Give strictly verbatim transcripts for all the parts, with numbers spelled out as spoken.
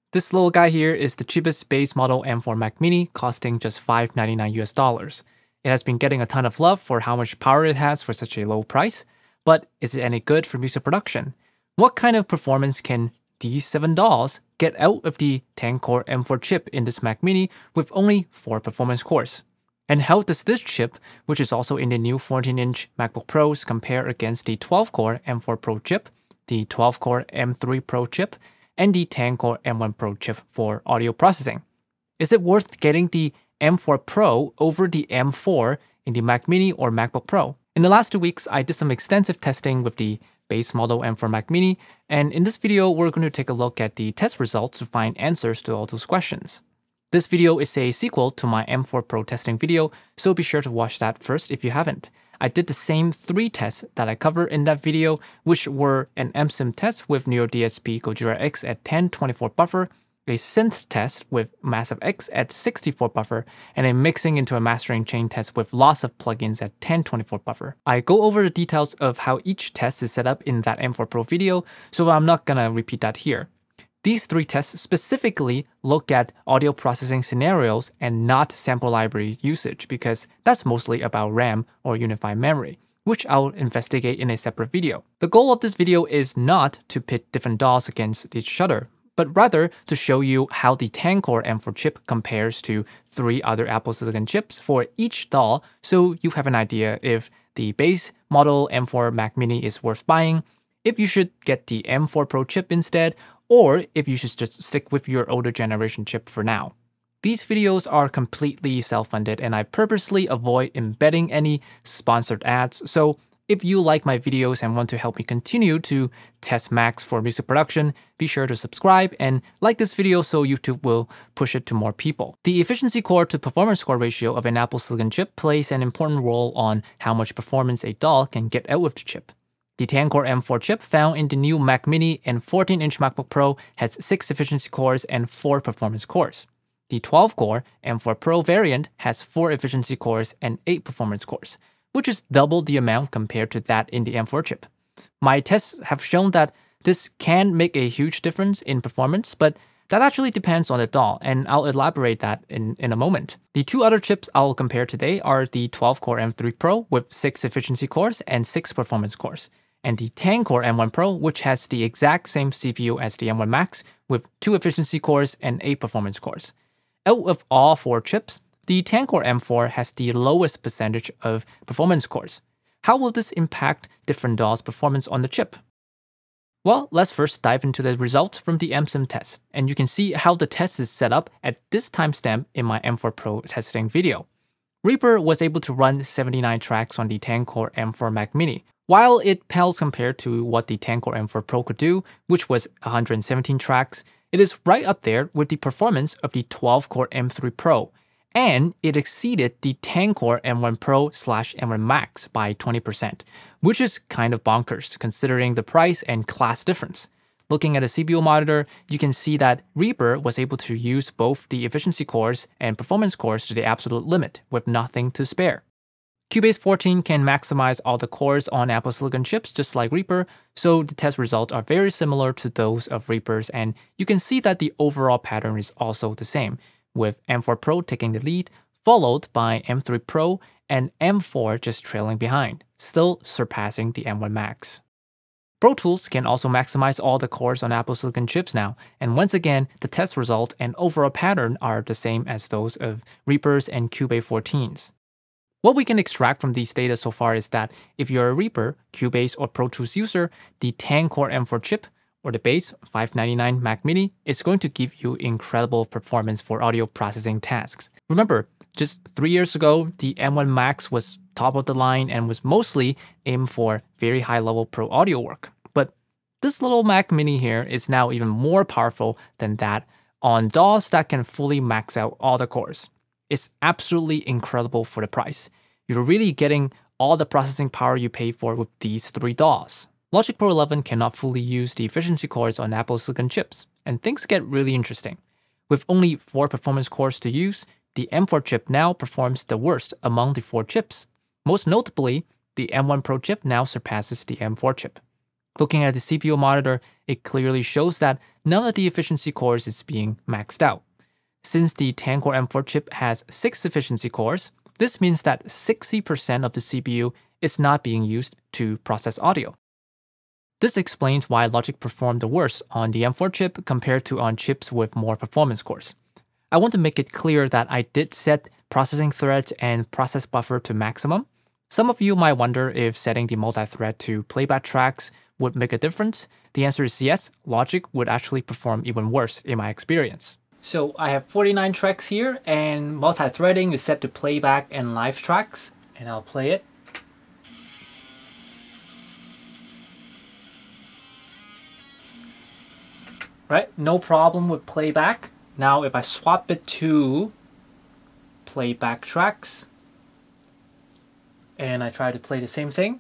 This little guy here is the cheapest base model M four Mac Mini, costing just five ninety-nine U S dollars. It has been getting a ton of love for how much power it has for such a low price, but is it any good for music production? What kind of performance can these seven D A Ws get out of the ten core M four chip in this Mac Mini with only four performance cores? And how does this chip, which is also in the new fourteen inch MacBook Pros, compare against the twelve core M four Pro chip, the twelve core M three Pro chip, and the ten core M one Pro chip for audio processing? Is it worth getting the M four Pro over the M four in the Mac Mini or MacBook Pro? In the last two weeks, I did some extensive testing with the base model M four Mac Mini, and in this video, we're going to take a look at the test results to find answers to all those questions. This video is a sequel to my M four Pro testing video, so be sure to watch that first if you haven't. I did the same three tests that I covered in that video, which were an M SIM test with NeoDSP GOJIRA X at ten twenty-four buffer, a synth test with Massive X at sixty-four buffer, and a mixing into a mastering chain test with lots of plugins at ten twenty-four buffer. I go over the details of how each test is set up in that M four Pro video, so I'm not gonna repeat that here. These three tests specifically look at audio processing scenarios and not sample library usage, because that's mostly about RAM or unified memory, which I'll investigate in a separate video. The goal of this video is not to pit different D A Ws against each other, but rather to show you how the ten core M four chip compares to three other Apple Silicon chips for each D A W, so you have an idea if the base model M four Mac Mini is worth buying, if you should get the M four Pro chip instead, or if you should just stick with your older generation chip for now. These videos are completely self-funded, and I purposely avoid embedding any sponsored ads, so if you like my videos and want to help me continue to test Macs for music production, be sure to subscribe and like this video so YouTube will push it to more people. The efficiency core to performance core ratio of an Apple Silicon chip plays an important role on how much performance a D A W can get out of the chip. The ten core M four chip found in the new Mac Mini and fourteen inch MacBook Pro has six efficiency cores and four performance cores. The twelve core M four Pro variant has four efficiency cores and eight performance cores, which is double the amount compared to that in the M four chip. My tests have shown that this can make a huge difference in performance, but that actually depends on the D A W, and I'll elaborate that in, in a moment. The two other chips I'll compare today are the twelve core M three Pro with six efficiency cores and six performance cores, and the ten core M one Pro, which has the exact same C P U as the M one Max with two efficiency cores and eight performance cores. Out of all four chips, the ten core M four has the lowest percentage of performance cores. How will this impact different D A Ws' performance on the chip? Well, let's first dive into the results from the M SIM test, and you can see how the test is set up at this timestamp in my M four Pro testing video. Reaper was able to run seventy-nine tracks on the ten core M four Mac Mini. While it pales compared to what the ten core M four Pro could do, which was one hundred seventeen tracks, it is right up there with the performance of the twelve core M three Pro, and it exceeded the ten core M one Pro slash M one Max by twenty percent, which is kind of bonkers considering the price and class difference. Looking at the C P U monitor, you can see that Reaper was able to use both the efficiency cores and performance cores to the absolute limit with nothing to spare. Cubase fourteen can maximize all the cores on Apple Silicon chips just like Reaper, so the test results are very similar to those of Reaper's, and you can see that the overall pattern is also the same, with M four Pro taking the lead, followed by M three Pro and M four just trailing behind, still surpassing the M one Max. Pro Tools can also maximize all the cores on Apple Silicon chips now, and once again, the test result and overall pattern are the same as those of Reaper's and Cubase fourteens. What we can extract from these data so far is that if you're a Reaper, Cubase, or Pro Tools user, the ten core M four chip, or the base five ninety-nine Mac Mini, is going to give you incredible performance for audio processing tasks. Remember, just three years ago, the M one Max was top of the line and was mostly aimed for very high-level pro audio work. But this little Mac Mini here is now even more powerful than that on D A Ws that can fully max out all the cores. It's absolutely incredible for the price. You're really getting all the processing power you pay for with these three D A Ws. Logic Pro eleven cannot fully use the efficiency cores on Apple Silicon chips, and things get really interesting. With only four performance cores to use, the M four chip now performs the worst among the four chips. Most notably, the M one Pro chip now surpasses the M four chip. Looking at the C P U monitor, it clearly shows that none of the efficiency cores is being maxed out. Since the ten core M four chip has six efficiency cores, this means that sixty percent of the C P U is not being used to process audio. This explains why Logic performed the worst on the M four chip compared to on chips with more performance cores. I want to make it clear that I did set processing threads and process buffer to maximum. Some of you might wonder if setting the multi-thread to playback tracks would make a difference. The answer is yes, Logic would actually perform even worse in my experience. So I have forty-nine tracks here, and multi-threading is set to playback and live tracks, and I'll play it. Right, no problem with playback. Now if I swap it to playback tracks, and I try to play the same thing,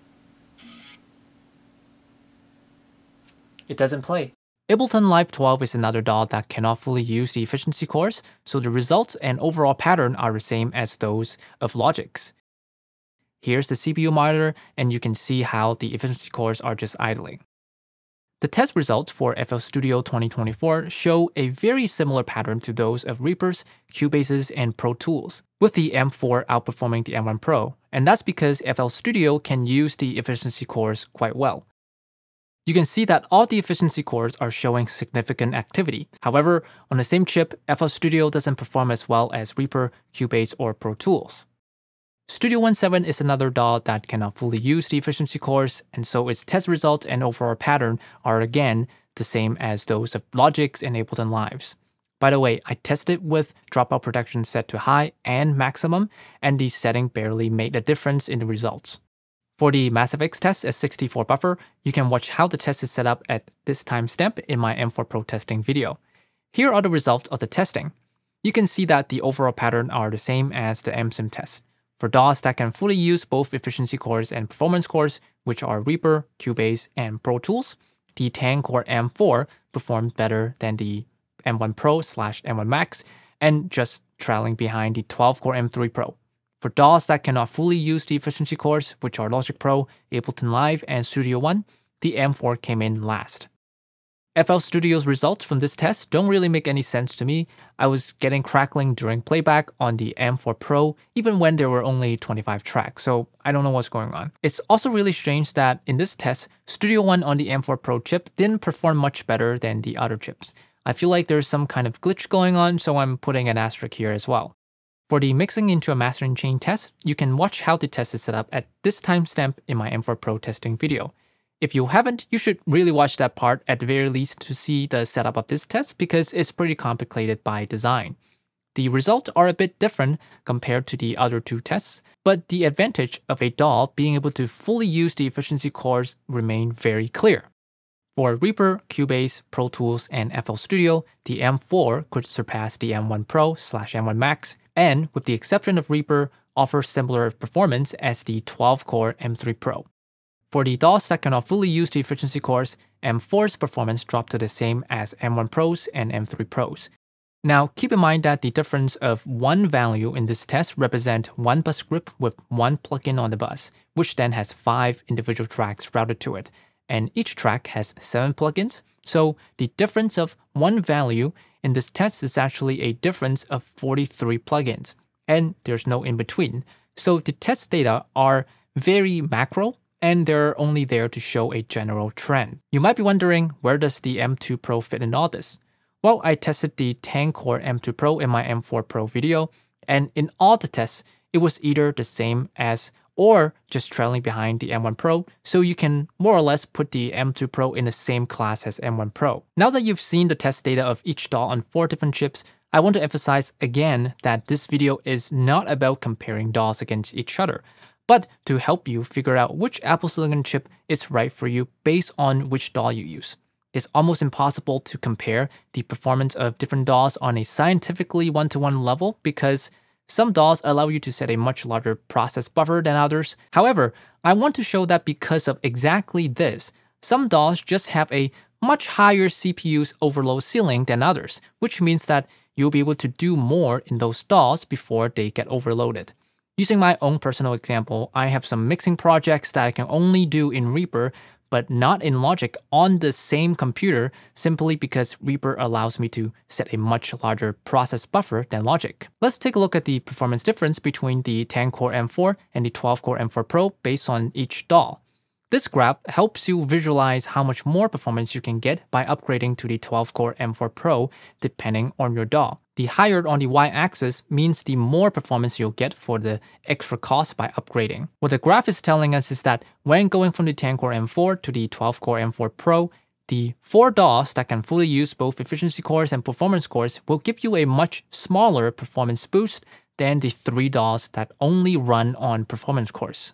it doesn't play. Ableton Live twelve is another D A W that cannot fully use the efficiency cores, so the results and overall pattern are the same as those of Logic's. Here's the C P U monitor, and you can see how the efficiency cores are just idling. The test results for F L Studio twenty twenty-four show a very similar pattern to those of Reaper's, Cubase's, and Pro Tools, with the M four outperforming the M one Pro, and that's because F L Studio can use the efficiency cores quite well. You can see that all the efficiency cores are showing significant activity. However, on the same chip, F L Studio doesn't perform as well as Reaper, Cubase, or Pro Tools. Studio One seven is another D A W that cannot fully use the efficiency cores, and so its test results and overall pattern are again the same as those of Logic's and Ableton Live's. By the way, I tested with dropout protection set to high and maximum, and the setting barely made a difference in the results. For the MassFX test at sixty-four buffer, you can watch how the test is set up at this timestamp in my M four Pro testing video. Here are the results of the testing. You can see that the overall pattern are the same as the M SIM test. For D A Ws that can fully use both efficiency cores and performance cores, which are Reaper, Cubase, and Pro Tools, the ten core M four performed better than the M one Pro slash M one Max, and just trailing behind the twelve core M three Pro. For D A Ws that cannot fully use the efficiency cores, which are Logic Pro, Ableton Live, and Studio One, the M four came in last. F L Studio's results from this test don't really make any sense to me. I was getting crackling during playback on the M four Pro, even when there were only twenty-five tracks, so I don't know what's going on. It's also really strange that in this test, Studio One on the M four Pro chip didn't perform much better than the other chips. I feel like there's some kind of glitch going on, so I'm putting an asterisk here as well. For the mixing into a mastering chain test, you can watch how the test is set up at this timestamp in my M four Pro testing video. If you haven't, you should really watch that part at the very least to see the setup of this test because it's pretty complicated by design. The results are a bit different compared to the other two tests, but the advantage of a D A W being able to fully use the efficiency cores remain very clear. For Reaper, Cubase, Pro Tools, and F L Studio, the M four could surpass the M one Pro slash M one Max, and with the exception of Reaper, offer similar performance as the twelve core M three Pro. For the D A Ws that cannot fully use the efficiency cores, M four's performance dropped to the same as M one Pro's and M three Pro's. Now, keep in mind that the difference of one value in this test represent one bus group with one plugin on the bus, which then has five individual tracks routed to it, and each track has seven plugins, so the difference of one value in this test is actually a difference of forty-three plugins, and there's no in-between. So the test data are very macro, and they're only there to show a general trend. You might be wondering, where does the M two Pro fit in all this? Well, I tested the ten core M two Pro in my M four Pro video, and in all the tests, it was either the same as or just trailing behind the M one Pro, so you can more or less put the M two Pro in the same class as M one Pro. Now that you've seen the test data of each D A W on four different chips, I want to emphasize again that this video is not about comparing D A Ws against each other, but to help you figure out which Apple Silicon chip is right for you based on which D A W you use. It's almost impossible to compare the performance of different D A Ws on a scientifically one-to-one level because some D A Ws allow you to set a much larger process buffer than others. However, I want to show that because of exactly this, some D A Ws just have a much higher C P U's overload ceiling than others, which means that you'll be able to do more in those D A Ws before they get overloaded. Using my own personal example, I have some mixing projects that I can only do in Reaper, but not in Logic on the same computer simply because Reaper allows me to set a much larger process buffer than Logic. Let's take a look at the performance difference between the ten core M four and the twelve core M four Pro based on each D A W. This graph helps you visualize how much more performance you can get by upgrading to the twelve core M four Pro depending on your D A W. The higher on the y-axis means the more performance you'll get for the extra cost by upgrading. What the graph is telling us is that when going from the ten core M four to the twelve core M four Pro, the four D A Ws that can fully use both efficiency cores and performance cores will give you a much smaller performance boost than the three D A Ws that only run on performance cores.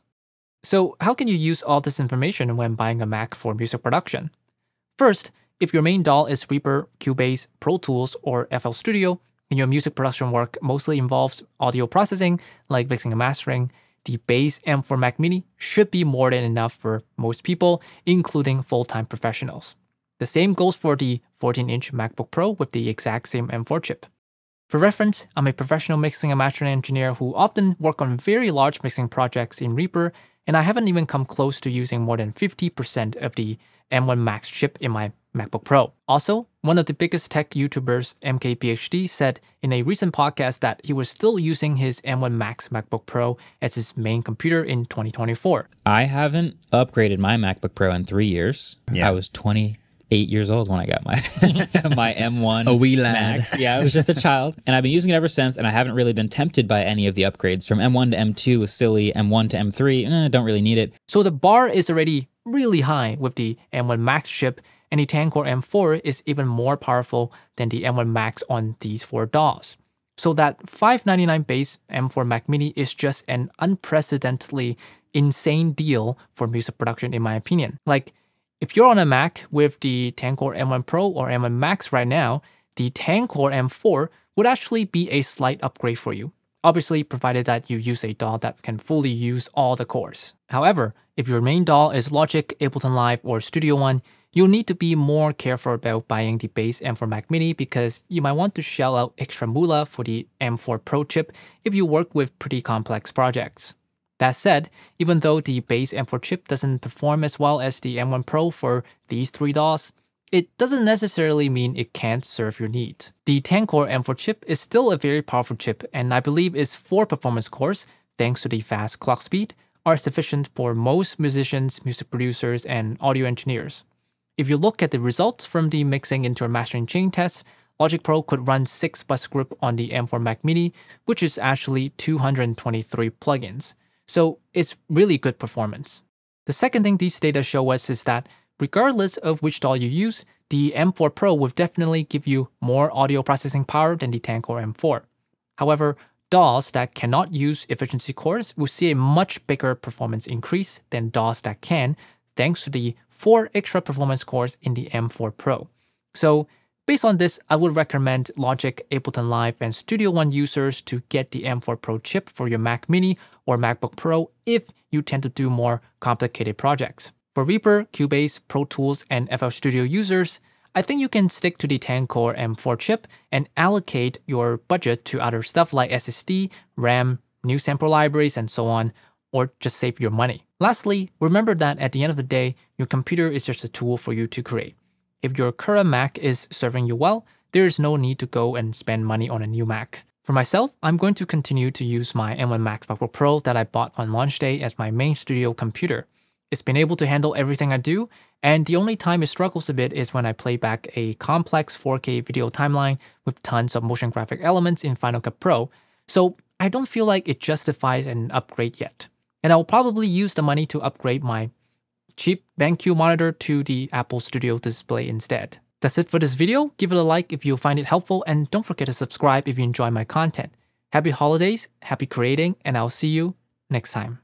So how can you use all this information when buying a Mac for music production? First, if your main D A W is Reaper, Cubase, Pro Tools, or F L Studio, and your music production work mostly involves audio processing like mixing and mastering, the base M four Mac Mini should be more than enough for most people, including full-time professionals. The same goes for the fourteen inch MacBook Pro with the exact same M four chip. For reference, I'm a professional mixing and mastering engineer who often work on very large mixing projects in Reaper, and I haven't even come close to using more than fifty percent of the M one Max chip in my MacBook Pro. Also, one of the biggest tech YouTubers, M K P H D, said in a recent podcast that he was still using his M one Max MacBook Pro as his main computer in twenty twenty-four. I haven't upgraded my MacBook Pro in three years. Yeah. I was twenty-eight years old when I got my my M one a wee lad. Max. Yeah, I was just a child. And I've been using it ever since, and I haven't really been tempted by any of the upgrades. From M one to M two was silly, M one to M three, eh, don't really need it. So the bar is already really high with the M one Max chip, and the ten core M four is even more powerful than the M one Max on these four D A Ws. So that five ninety-nine base M four Mac Mini is just an unprecedentedly insane deal for music production in my opinion. Like, if you're on a Mac with the ten core M one Pro or M one Max right now, the ten core M four would actually be a slight upgrade for you. Obviously, provided that you use a D A W that can fully use all the cores. However, if your main D A W is Logic, Ableton Live, or Studio One, you'll need to be more careful about buying the base M four Mac Mini because you might want to shell out extra moolah for the M four Pro chip if you work with pretty complex projects. That said, even though the base M four chip doesn't perform as well as the M one Pro for these three D A Ws, it doesn't necessarily mean it can't serve your needs. The ten core M four chip is still a very powerful chip, and I believe its four performance cores, thanks to the fast clock speed, are sufficient for most musicians, music producers, and audio engineers. If you look at the results from the mixing into a mastering chain test, Logic Pro could run six bus group on the M four Mac Mini, which is actually two hundred twenty-three plugins. So it's really good performance. The second thing these data show us is that regardless of which D A W you use, the M four Pro will definitely give you more audio processing power than the ten core M four. However, D A Ws that cannot use efficiency cores will see a much bigger performance increase than D A Ws that can, thanks to the four extra performance cores in the M four Pro. So based on this, I would recommend Logic, Ableton Live, and Studio One users to get the M four Pro chip for your Mac Mini or MacBook Pro if you tend to do more complicated projects. For Reaper, Cubase, Pro Tools, and F L Studio users, I think you can stick to the ten core M four chip and allocate your budget to other stuff like S S D, RAM, new sample libraries, and so on, or just save your money. Lastly, remember that at the end of the day, your computer is just a tool for you to create. If your current Mac is serving you well, there is no need to go and spend money on a new Mac. For myself, I'm going to continue to use my M one Max MacBook Pro that I bought on launch day as my main studio computer. It's been able to handle everything I do, and the only time it struggles a bit is when I play back a complex four K video timeline with tons of motion graphic elements in Final Cut Pro, so I don't feel like it justifies an upgrade yet. And I'll probably use the money to upgrade my cheap BenQ monitor to the Apple Studio display instead. That's it for this video. Give it a like if you find it helpful, and don't forget to subscribe if you enjoy my content. Happy holidays, happy creating, and I'll see you next time.